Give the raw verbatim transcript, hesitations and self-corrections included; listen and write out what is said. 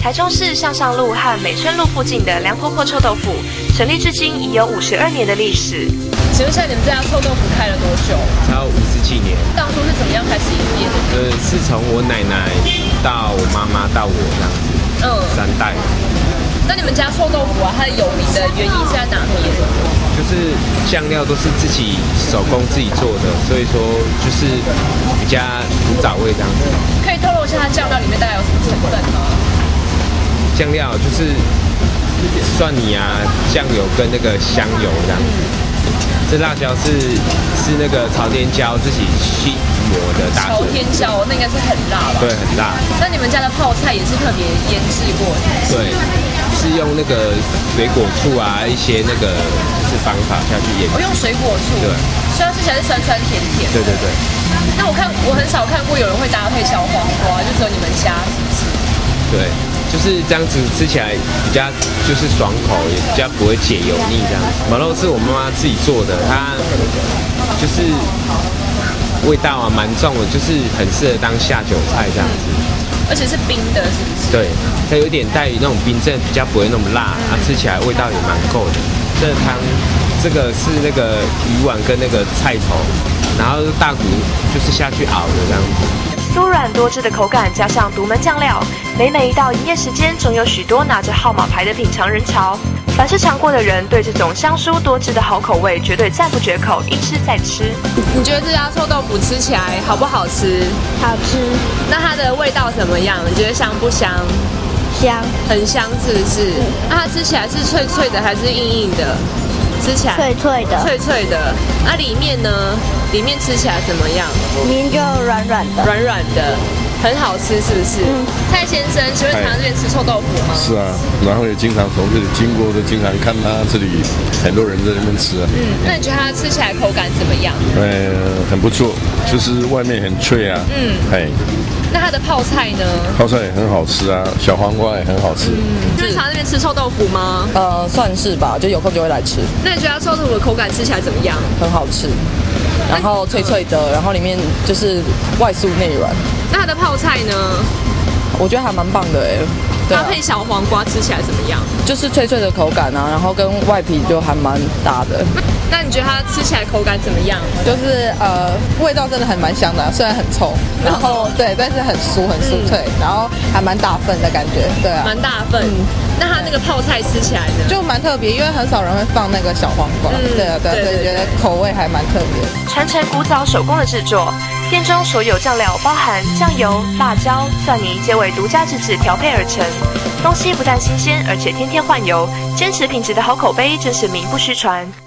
台中市向上路和美村路附近的梁婆婆臭豆腐，成立至今已有五十二年的历史。 请问一下，你们这家臭豆腐开了多久？ 超五十几年。 当初是怎么样开始营业的？ 呃，是从我奶奶到我妈妈到我这样子，嗯，三代。 那你们家臭豆腐啊，它的有名的原因是在哪边？ 就是酱料都是自己手工自己做的，所以说就是比较古早味这样子。 可以透露一下它酱料里面大概有什么成分吗？ 酱料就是蒜泥啊、酱油跟那个香油这样子。这辣椒是是那个朝天椒自己去磨的大朝天椒，那应该是很辣吧？ 对，很辣。 那你们家的泡菜也是特别腌制过的？ 对，是用那个水果醋啊，一些那个就是方法下去腌。 我、哦、用水果醋。 对。 所以它吃起来是酸酸甜甜。 对对对。 那我看我很少看过有人会搭配小黄瓜，就只有你们家是不是？ 对。就是这样子吃起来比较就是爽口，也比较不会解油腻这样。毛肉是我妈妈自己做的，它就是味道啊蛮重的，就是很适合当下酒菜这样子。 而且是冰的，是不是？ 对，它有点带于那种冰镇，比较不会那么辣，啊，吃起来味道也蛮够的。这个汤，这个是那个鱼丸跟那个菜头，然后大骨就是下去熬的这样子。 酥软多汁的口感，加上独门酱料，每每一到营业时间，总有许多拿着号码牌的品尝人潮。凡是尝过的人，对这种香酥多汁的好口味绝对赞不绝口，一吃再吃。 你觉得这家臭豆腐吃起来好不好吃？ 好吃。 那它的味道怎么样？你觉得香不香？ 香， 很香，是不是？嗯、那它吃起来是脆脆的还是硬硬的？吃起来脆脆的， 脆脆的。那、啊、里面呢？里面吃起来怎么样？ 里面就软软的， 软软的，很好吃，是不是？嗯。蔡先生，请问常这边吃臭豆腐吗？ 是啊，然后也经常从这里经过，都经常看他这里很多人在那边吃啊。 嗯，那你觉得它吃起来口感怎么样？ 呃，很不错，就是外面很脆啊。嗯。哎。 那它的泡菜呢？ 泡菜也很好吃啊，小黄瓜也很好吃。 嗯，就是常这边吃臭豆腐吗？ 呃，算是吧，就有空就会来吃。 那你觉得臭豆腐的口感吃起来怎么样？ 很好吃，然后脆脆的，然后里面就是外酥内软。 那它的泡菜呢？ 我觉得还蛮棒的哎。 搭配小黄瓜吃起来怎么样？ 就是脆脆的口感啊，然后跟外皮就还蛮搭的。 那你觉得它吃起来口感怎么样？ 就是呃，味道真的还蛮香的、啊，虽然很臭，然后对，但是很酥很酥脆，嗯、然后还蛮大份的感觉，对啊， 蛮大份。嗯、那它那个泡菜吃起来呢？ 就蛮特别，因为很少人会放那个小黄瓜，嗯、对啊对，所以觉得口味还蛮特别。 传承古早手工的制作。店中所有酱料包含酱油、辣椒、蒜泥，皆为独家自制调配而成。东西不但新鲜，而且天天换油，坚持品质的好口碑真是名不虚传。